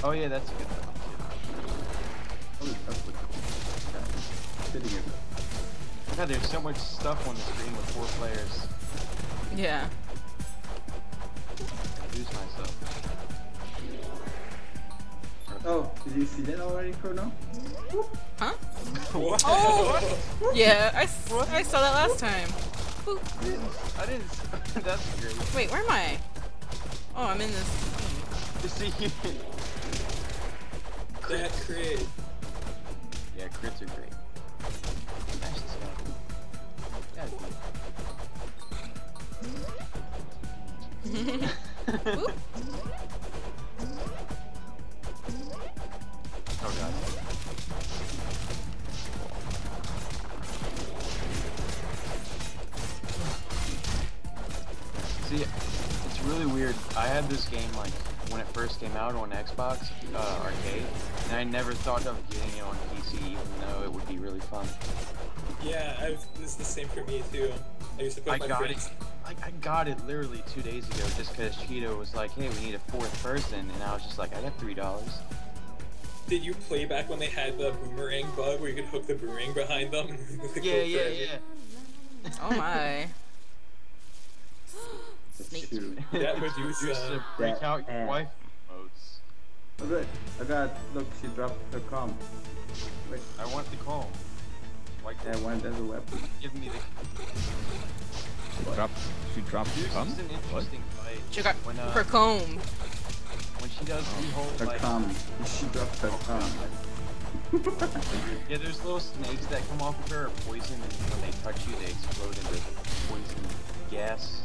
Oh yeah, that's a good one. Holy fuck, sitting here. God, there's so much stuff on the screen with 4 players. Yeah. I lose myself. Oh, did you see that already, Chrono? Huh? What? Oh! Yeah, I saw that last time. Boop. I didn't. That's great. Wait, where am I? Oh, I'm in this. To see you. That crit. Yeah, crits are great. Smash this guy. Boop. Oh god. See, it's really weird. I had this game like when it first came out on Xbox Arcade, and I never thought of getting it on PC, even though it would be really fun. Yeah, this is the same for me too. I used to put my friends. I got it literally 2 days ago, just because Cheeto was like, "Hey, we need a 4th person," and I was just like, "I got $3." Did you play back when they had the boomerang bug where you could hook the boomerang behind them? Yeah. Oh my. Snake. Shoot. That Use Medusa. to break That out your ass. wife modes. Oh good. I got, look, she dropped her com. Wait, I want the call. Like, I want that as a weapon. give me the. She dropped This cum? is an What? interesting fight. She got When, her comb. when she does the whole Her like, com. She dropped her com. yeah, there's little snakes that come off of her are poison, and when they touch you, they explode into poison gas.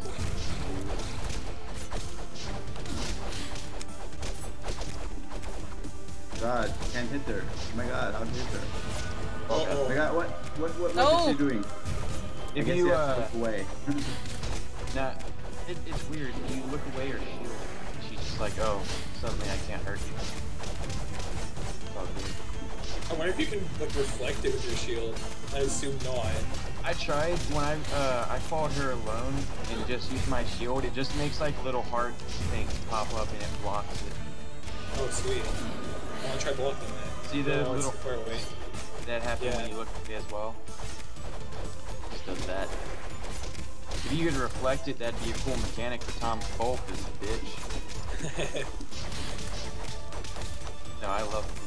God, can't hit her. Oh my god, I'll hit her. Oh Uh-oh. my god, what No. is she doing? I If guess you have to look away. nah, it's weird. You look away or shield, she's just like, oh, suddenly I can't hurt you. It's all good. I wonder if you can like reflect it with your shield. I assume not. I tried when I fought her alone and just used my shield. It just makes like little heart things pop up and it blocks it. Oh sweet. I want to try blocking that. See the Oh, it's little far away. that happens Yeah. when you look away as well. Just does that. If you could reflect it, that'd be a cool mechanic for Tom Fulp as a bitch. No, I love the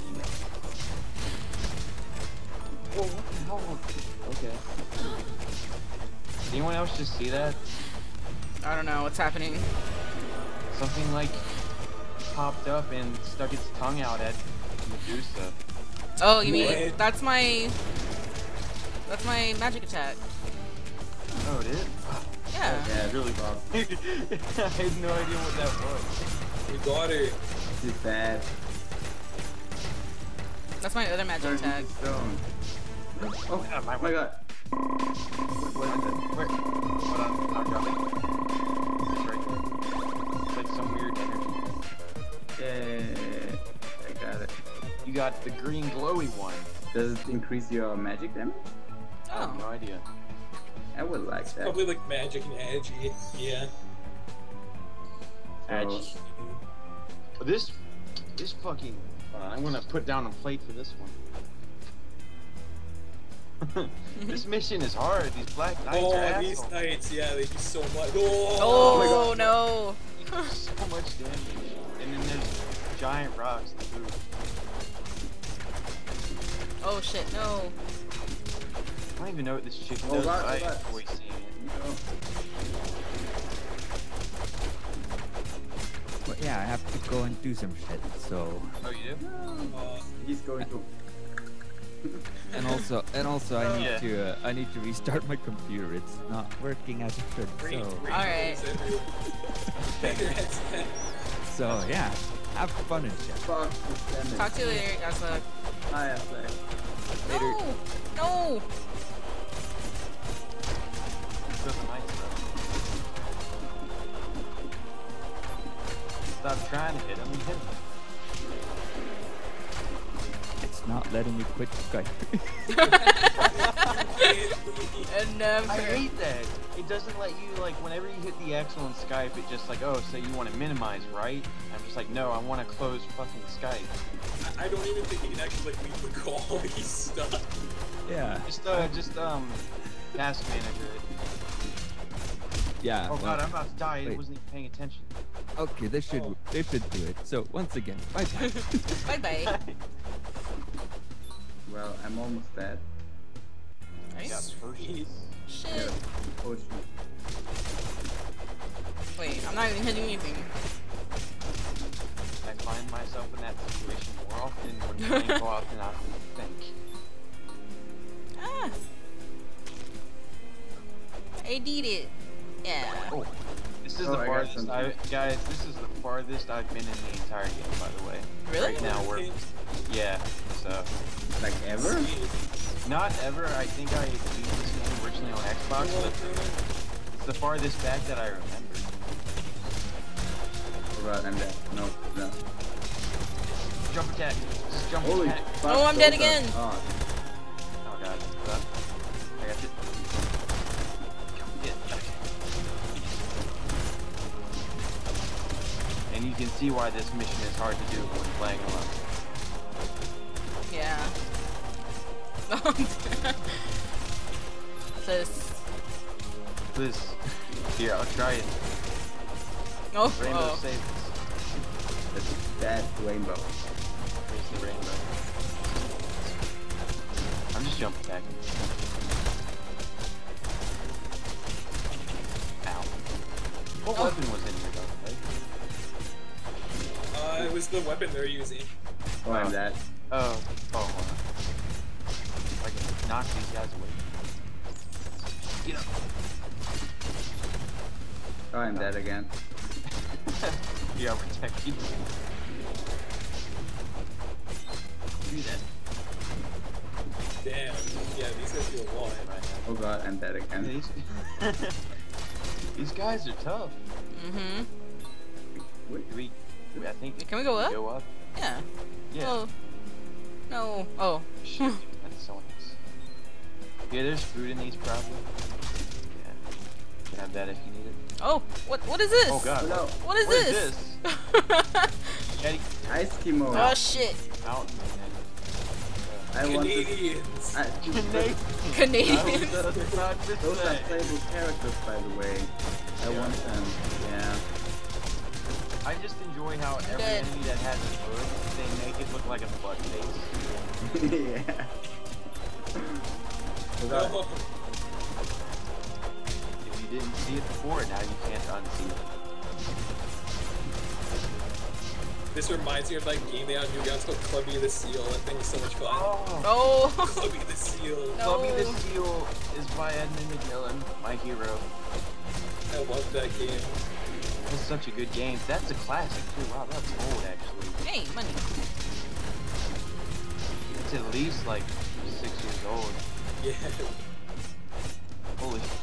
Whoa, what the hell? Okay. Did anyone else just see that? I don't know what's happening. Something like popped up and stuck its tongue out at Medusa. Oh, you mean What? that's my magic attack. Oh, it is? Yeah. Yeah, really Bob. I had no idea what that was. We got her. She's bad. That's my other magic Turn attack. into stone. Oh Yeah, my god. What is it? Where? Hold on, I'll drop it. It's right there. It's like some weird energy. Yeah, I got it. You got the green glowy one. Does it increase your magic damage? I have no Oh. idea. I would like that. Probably like magic and edgy. Yeah. Edge. But this fucking. I'm gonna put down a plate for this one. This mission is hard. These black knights are Oh, these assholes. knights, yeah, they do so much. Oh, no. You do so much damage. And then there's giant rocks to boot. Oh shit, no. I don't even know what this chicken Oh, does. God, I oh, God. enjoy seeing it. Oh. But yeah, I have to go and do some shit. So Oh, you do? He's going to. and also I need Yeah. to restart my computer. It's not working as it should. Alright. So yeah, have fun and shit. Fuck this damage. Talk to you later, Yasuo. Hi, Ashley. No! No! That's nice, though. Stop trying to hit him and hit him. It's It's not letting me quit Skype. And never. I hate that. It doesn't let you, like, whenever you hit the X on Skype, it just like, oh, so you want to minimize, right? I'm just like, no, I want to close fucking Skype. I don't even think you can actually like leave the call. He's stuck. Yeah. Just task manager it. Yeah. Oh well, god, I'm about to die. I wait. wasn't even paying attention. Okay, they should do it. So once again, bye bye. Bye bye. Well, I'm almost dead. I got Nice. potions. Shit. Potion. Wait, I'm not even hitting anything. I find myself in that situation more often when playing co-op than I think. Ah. I did it. Yeah. Oh, this is Oh, the I got farthest something. guys, this is the farthest I've been in the entire game, by the way. Really? Right now we're, yeah, so. Like ever? Not ever, I think I beat this game originally on Xbox, but it's the farthest back that I remember. Oh god, I'm dead. No, no. Jump attack, just jump Holy attack. fuck. Oh, I'm dead those are again. hard. Oh god, I got it. Yeah. And you can see why this mission is hard to do when playing alone. Yeah. This. This, here, I'll try it. Oh. Rainbow Oh. save us. That's that rainbow. Where's the rainbow? I'm just jump attacking. Ow. What Oh. weapon was in here though, right? It was the weapon they're using. Oh, I'm dead. Oh, hold on. I can knock these guys away. Get up. Oh, I'm dead again. Yeah, I'll protect you. Do that. Damn. Yeah, these guys do a lot. Oh god, I'm dead again. These guys are tough. Mm-hmm. Wait, Do we I think. Can we go up? Go up? Yeah. Yeah. Oh. No. Oh. Shit, that's so nice. Yeah, there's food in these probably. Yeah. Can have that if you need it. Oh. What is this? Oh god. no. What is What is this? Eddie, Eskimo. Oh shit. out. I want to. Canadians. Canadian. Canadians. Those are playable characters, by the way. I want them. Yeah. I just enjoy how every Dead. enemy that has a hood, they make it look like a butt face. Yeah. Oh god. Oh, If you didn't see it before, now you can't unsee it. this reminds me of that game they had on Newgrounds called Clubby the Seal. That thing was so much fun. Oh, Oh. Clubby the Seal. No. Clubby the Seal is by Edmund McMillan, my hero. I love that game. It's such a good game. That's a classic too. Wow, that's old actually. Hey, money. It's at least like 6 years old. Yeah. Holy